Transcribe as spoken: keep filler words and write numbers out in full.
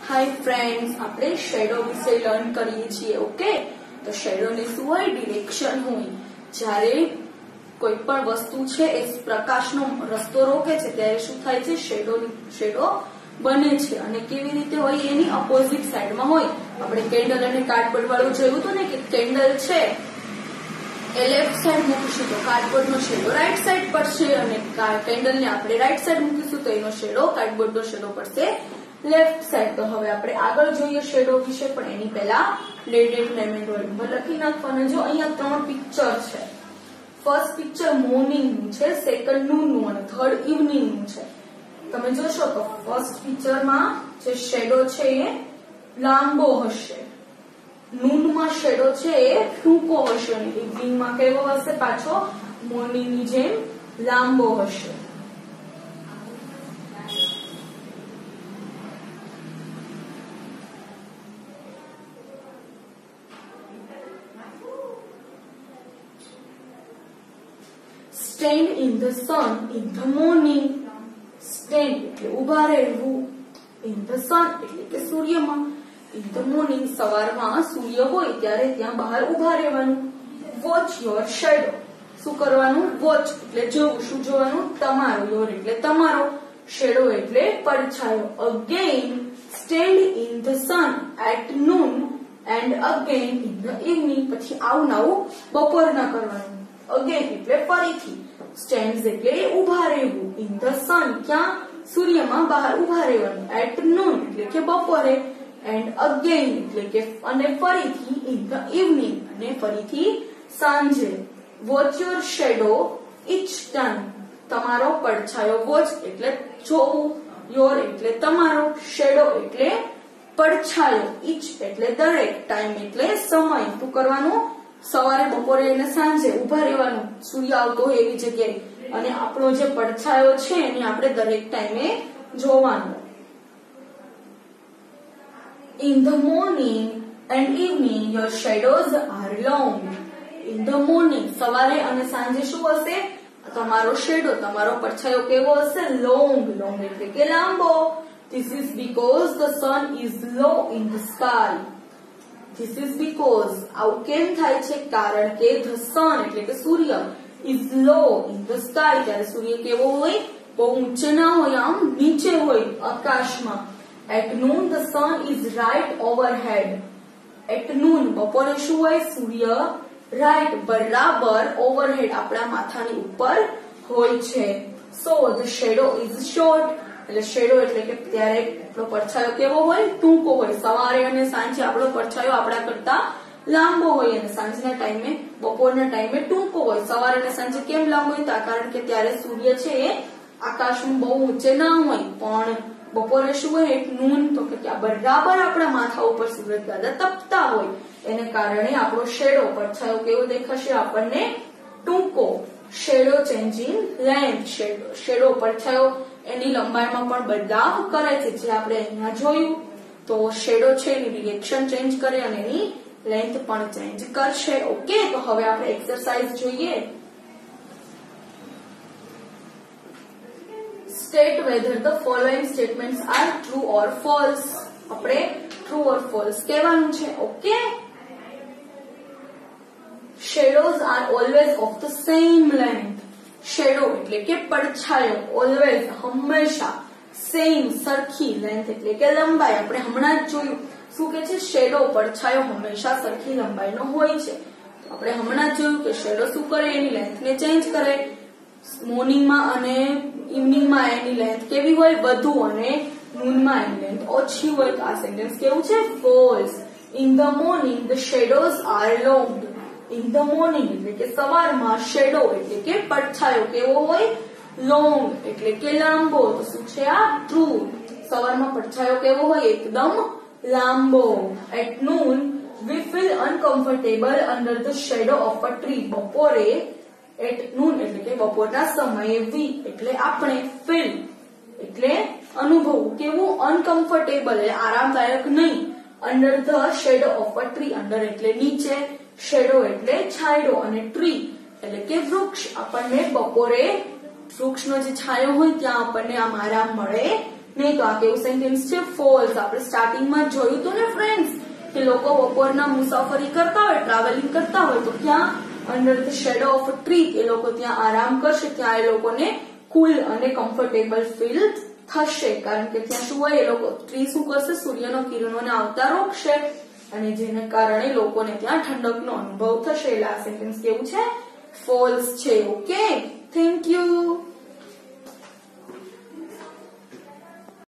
हाय friends, આપણે shadow વિશે learn કરીએ છીએ. ઓકે, તો શેડો ને શું હોય? ડિરેક્શન હોય. જ્યારે કોઈ પણ વસ્તુ છે એ પ્રકાશનો રસ્તો રોકે છે ત્યારે શું થાય છે? શેડો શેડો બને છે. અને કેવી રીતે હોય? એની ઓપોઝિટ સાઈડમાં હોય. આપણે કેન્ડલ અને કાર્ડબોર્ડ વાળું જોયું હતું ને કે કેન્ડલ છે એ લેફ્ટ સાઈડ મૂકીશું તો કાર્ડબોર્ડ નો શેડો રાઈટ સાઈડ પડશે, અને કેન્ડલ ને આપણે રાઈટ સાઈડ મૂકીશું તો એનો શેડો કાર્ડબોર્ડ નો શેડો પડશે લેફ્ટ સાઈડ. તો હવે આપણે આગળ જોઈએ શેડો વિશે, પણ એની પહેલા લેડેડ લેમેન્ટ વર્ડ લખી નાખવાના. જો અહીંયા ત્રણ પિક્ચર છે. ફર્સ્ટ પિક્ચર મોર્નિંગ નું છે, સેકન્ડ નૂન નું અને થર્ડ ઇવનિંગ નું છે. તમે જોશો તો ફર્સ્ટ પિક્ચરમાં જે શેડો છે એ લાંબો હશે, નૂનમાં શેડો છે એ ટૂંકો હશે, અને ઇવનિંગમાં કેવો હશે? પાછો મોર્નિંગ ની જેમ લાંબો હશે. Stand in the sun in the morning. Stand એટલે ઉભા રહેવું, in the sun એટલે કે સૂર્યમાં, in the morning સવારમાં સૂર્ય હોય ત્યારે ત્યાં બહાર ઉભા રહેવાનું. Watch your shadow. શું કરવાનું? Watch એટલે જોવું. શું જોવાનું? તમારો. Your એટલે તમારો, shadow એટલે પડછાયો. Again stand in the sun at noon and again in the evening. પછી આવું નાવું બપોરના કરવાનું. Again એટલે ફરીથી. Stands એટલે ઉભા રહેવું. In the sun ક્યાં? સૂર્યમાં બહાર ઉભા રહેવાનું. At noon એટલે કે બપોરે. And again એટલે કે અને ફરીથી in the evening અને ફરીથી સાંજે. Watch your shadow each time. તમારો પડછાયો. Watch એટલે જોવું, your એટલે તમારો, shadow એટલે પડછાયો, each એટલે દરેક, time એટલે સમય. શું કરવાનું? સવારે, બપોરે અને સાંજે ઉભા રહેવાનું સૂર્ય આવતો હોય એવી જગ્યાએ, અને આપણો જે પડછાયો છે એને આપણે દરેક ટાઈમે જોવાનું. In the morning and evening your shadows are long. In the morning સવારે અને સાંજે શું હશે? તમારો શેડો, તમારો પડછાયો કેવો હશે? Long. Long એટલે કે લાંબો. This is because the sun is low in the sky. This is because આવું કેમ થાય છે? કારણ કે the sun એટલે કે સૂર્ય is low in the sky ત્યારે સૂર્ય કેવો હોય? બહુ ઊંચે ના હોય, આમ નીચે હોય આકાશમાં. At noon the sun is right overhead. At noon બપોરે શું હોય? સૂર્ય right બરાબર overhead આપણા માથાની ઉપર હોય છે. So the shadow is short. એટલે શેડો એટલે કે ત્યારે આપણો પડછાયો કેવો હોય? ટૂંકો હોય. સવારે અને સાંજે આપણો પડછાયો આપણા કરતા લાંબો હોય, અને સાંજના ટાઈમે, બપોરના ટાઈમે ટૂંકો હોય. સવારે અને સાંજે કેમ લાંબો હોય? કારણ કે ત્યારે સૂર્ય છે એ આકાશમાં બહુ ઊંચે ના હોય, પણ બપોરે શું હોય? એક નૂન, તો કે ત્યાં બરાબર આપણા માથા ઉપર સૂરજ દાદા તપતા હોય, એને કારણે આપણો શેડો પડછાયો કેવો દેખાશે? આપણને ટૂંકો. Shadow changing length. Shadow shadow પડછાયો એની લંબાઈમાં પણ બદલાવ કરે છે, જે આપણે અહીંયા જોયું. તો શેડો છે એની ડિરેક્શન ચેન્જ કરે અને એની લેન્થ પણ ચેન્જ કરશે. ઓકે, તો હવે આપણે એક્સરસાઇઝ જોઈએ. State whether the following statements are true or false. આપણે true or false કહેવાનું છે. Okay, shadows are always of the same length. Shadow એટલે કે પડછાયો, ઓલવેઝ હંમેશા, સેમ સરખી, લેન્થ એટલે કે લંબાઈ. આપણે હમણાં જ જોયું શું કે છે? શેડો પડછાયો હંમેશા સરખી લંબાઈનો હોય છે. આપણે હમણાં જ જોયું કે શેડો શું કરે? એની લેન્થને ચેન્જ કરે. મોર્નિંગમાં અને ઇવનિંગમાં એની લેન્થ કેવી હોય? વધુ, અને નૂનમાં એની લેન્થ ઓછી હોય. તો આ સેન્ટેન્સ કેવું છે? False. In the morning the shadows are long. In the morning એટલે કે સવારમાં, શેડો એટલે કે પડછાયો કેવો હોય? લોંગ એટલે કે લાંબો. તો શું છે આ? ટ્રુ. સવારમાં પડછાયો કેવો હોય? એકદમ લાંબો. At noon we feel uncomfortable under the shadow of a tree. બપોરે, at noon એટલે કે બપોરના સમયે, we એટલે આપણે, feel એટલે અનુભવવું કેવું? uncomfortable એટલે આરામદાયક નહીં. under the shadow of a tree, under એટલે નીચે, શેડો એટલે છાંયડો, અને ટ્રી એટલે કે વૃક્ષ. આપણને બપોરે વૃક્ષનો જે છાંયો હોય ત્યાં આપણને આમ આરામ મળે નહીં તો આ કેવું સેન્ટેન્સ છે? ફોલ્સ. આપણે સ્ટાર્ટિંગમાં જોયું હતું ને ફ્રેન્ડ્સ કે લોકો બપોરના મુસાફરી કરતા હોય, ટ્રાવેલિંગ કરતા હોય તો ક્યાં under the shadow of a tree એ લોકો ત્યાં આરામ કરશે, ત્યાં એ લોકોને કુલ અને કમ્ફર્ટેબલ ફીલ થશે, કારણ કે ત્યાં શું હોય, એ લોકો ટ્રી શું કરશે, સૂર્યનો કિરણોને આવતા રોકશે અને જેને કારણે લોકોને ત્યાં ઠંડકનો અનુભવ થશે. એટલે આ સેન્ટેન્સ કેવું છે? ફોલ્સ છે. Okay, thank you.